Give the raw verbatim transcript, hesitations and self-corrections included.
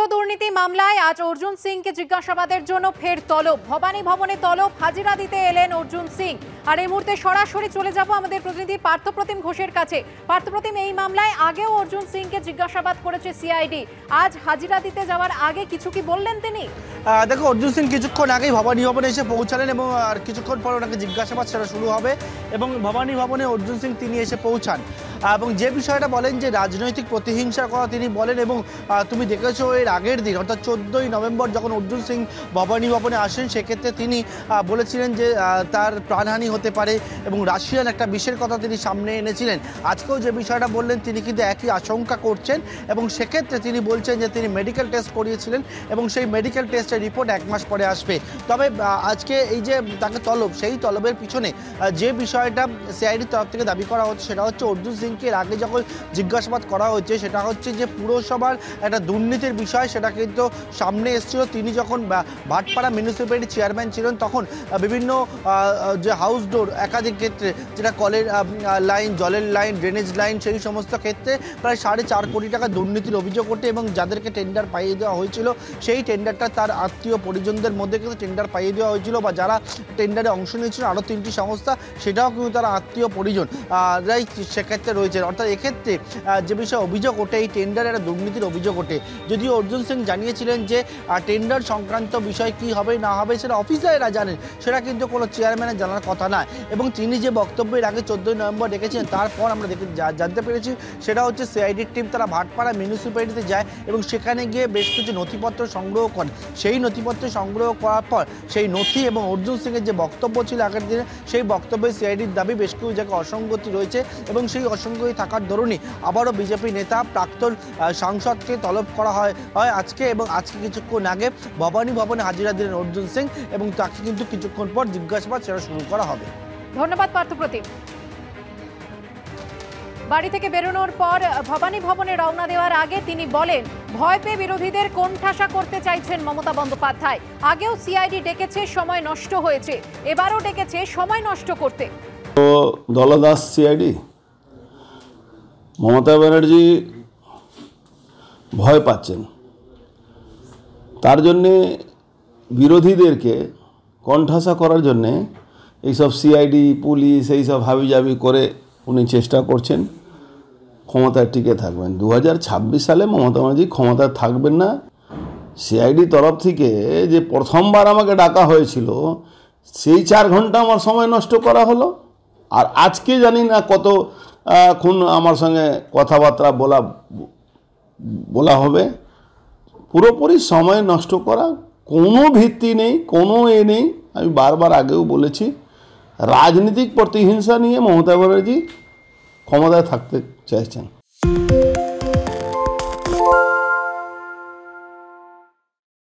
পুরো দুর্নীতি মামলায় আজ অর্জুন সিংকে জিজ্ঞাসাবাদের জন্য ফের তলব। ভবানী ভবনে তলব, হাজিরা দিতে এলেন অর্জুন সিং। আর এই মুহূর্তে সরাসরি চলে যাব আমাদের প্রতিনিধি পার্থপ্রতিম ঘোষের কাছে। পার্থপ্রতিম, এই মামলায় আগেও অর্জুন সিংকে জিজ্ঞাসাবাদ করেছে সিআইডি, আজ হাজিরা দিতে যাওয়ার আগে কিছু কি বললেন তিনি? দেখো, অর্জুন সিং কিছুক্ষণ আগেই ভবানী ভবনে এসে পৌঁছালেন এবং আর কিছুক্ষণ পর ওনাকে জিজ্ঞাসাবাদ সেটা শুরু হবে এবং ভবানী ভবনে অর্জুন সিং তিনি এসে পৌঁছান এবং যে বিষয়টা বলেন যে রাজনৈতিক প্রতিহিংসার কথা তিনি বলেন। এবং তুমি দেখেছো এর আগের দিন অর্থাৎ চোদ্দোই নভেম্বর যখন অর্জুন সিং ভবানী ভবনে আসেন, সেক্ষেত্রে তিনি বলেছিলেন যে তার প্রাণহানি হতে পারে এবং রাশিয়ান একটা বিষয়ের কথা তিনি সামনে এনেছিলেন। আজকেও যে বিষয়টা বললেন তিনি কিন্তু একই আশঙ্কা করছেন এবং সেক্ষেত্রে তিনি বলছেন যে তিনি মেডিকেল টেস্ট করিয়েছিলেন এবং সেই মেডিকেল টেস্টের রিপোর্ট এক মাস পরে আসবে। তবে আজকে এই যে তাকে তলব, সেই তলবের পিছনে যে বিষয়টা সিআইডির তরফ থেকে দাবি করা হচ্ছে সেটা হচ্ছে অর্জুন সিংকে এর আগে যখন জিজ্ঞাসাবাদ করা হচ্ছে সেটা হচ্ছে যে পুরসভার একটা দুর্নীতির বিষয়, সেটা কিন্তু সামনে এসেছিল। তিনি যখন ভাটপাড়া মিউনিসিপ্যালিটি চেয়ারম্যান ছিলেন তখন বিভিন্ন যে হাউস ডোর একাধিক ক্ষেত্রে, যেটা কলের লাইন, জলের লাইন, ড্রেনেজ লাইন, সেই সমস্ত ক্ষেত্রে প্রায় সাড়ে চার কোটি টাকা দুর্নীতির অভিযোগ ওঠে এবং যাদেরকে টেন্ডার পাইয়ে দেওয়া হয়েছিল সেই টেন্ডারটা তার আত্মীয় পরিজনদের মধ্যে কিন্তু টেন্ডার পাইয়ে দেওয়া হয়েছিল বা যারা টেন্ডারে অংশ নিয়েছিল আরও তিনটি সংস্থা, সেটাও কিন্তু তারা আত্মীয় পরিজন রাই সেক্ষেত্রে রয়েছে। অর্থাৎ এক্ষেত্রে যে বিষয়ে অভিযোগ ওঠে এই টেন্ডারে একটা দুর্নীতির অভিযোগ ওঠে। যদিও অর্জুন সিং জানিয়েছিলেন যে টেন্ডার সংক্রান্ত বিষয় কি হবে না হবে সেটা অফিসাররা জানেন, সেটা কিন্তু কোনো চেয়ারম্যানের জানার কথা নয়। এবং তিনি যে বক্তব্যের আগে চোদ্দোই নভেম্বর রেখেছিলেন তারপর আমরা দেখে জানতে পেরেছি সেটা হচ্ছে সিআইডির টিম তারা ভাটপাড়া মিউনিসিপ্যালিটিতে যায় এবং সেখানে গিয়ে বেশ কিছু নথিপত্র সংগ্রহ করে। সেই নথিপত্র সংগ্রহ করার পর সেই নথি এবং অর্জুন সিংয়ের যে বক্তব্য ছিল আগের দিনে, সেই বক্তব্যে সিআইডির দাবি বেশ কিছু জায়গায় অসঙ্গতি রয়েছে এবং সেই অসঙ্গতি থাকার দরুনই আবারও বিজেপি নেতা প্রাক্তন সাংসদকে তলব করা হয় হয় আজকে। এবং আজকে কিছুক্ষণ আগে ভবানী ভবনে হাজিরা দিলেন অর্জুন সিং এবং তাকে কিন্তু কিছুক্ষণ পর জিজ্ঞাসাবাদ সেটা শুরু করা হবে। ধন্যবাদ পার্থপ্রতিম। বাড়ি থেকে বেরোনোর পর ভবানী ভবনে রওনা দেওয়ার আগে তিনি বলেন ভয় পেয়ে বিরোধীদের কোণঠাসা করতে চাইছেন মমতা বন্দ্যোপাধ্যায়। আগেও সিআইডি ডেকেছে, সময় নষ্ট হয়েছে, এবারও ডেকেছে সময় নষ্ট করতে। তো দলদাস সিআইডি, মমতা ব্যানার্জি ভয় পাচ্ছেন, তার জন্যে বিরোধীদেরকে কণ্ঠাসা করার জন্যে এইসব সিআইডি পুলিশ এইসব হাবিজাবি করে উনি চেষ্টা করছেন ক্ষমতায় টিকে থাকবেন। দু হাজার ছাব্বিশ সালে মমতা ব্যানার্জি ক্ষমতায় থাকবেন না। সিআইডি তরফ থেকে যে প্রথমবার আমাকে ডাকা হয়েছিল সেই চার ঘন্টা আমার সময় নষ্ট করা হলো, আর আজকে জানি না কত খুন আমার সঙ্গে কথাবার্তা বলা বলা হবে। পুরোপুরি সময় নষ্ট করা, কোনো ভিত্তি নেই, কোনো এ নেই। আমি বারবার আগেও বলেছি রাজনৈতিক প্রতিহিংসা নিয়ে মমতা ব্যানার্জি ক্ষমতায় থাকতে চাইছেন।